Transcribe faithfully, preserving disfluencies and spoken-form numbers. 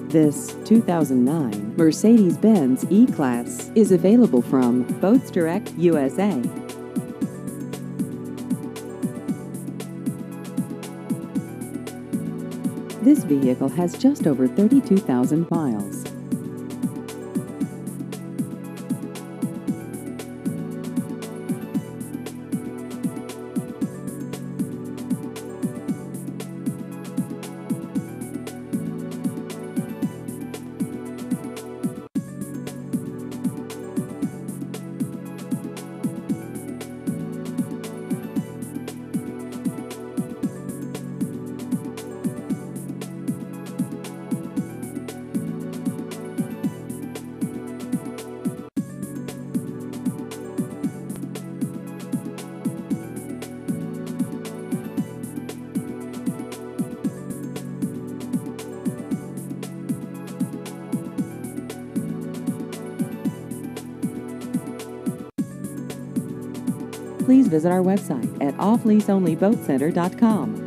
This two thousand nine Mercedes-Benz E-Class is available from Boats Direct U S A. This vehicle has just over thirty-two thousand miles. Please visit our website at off lease only boat center dot com.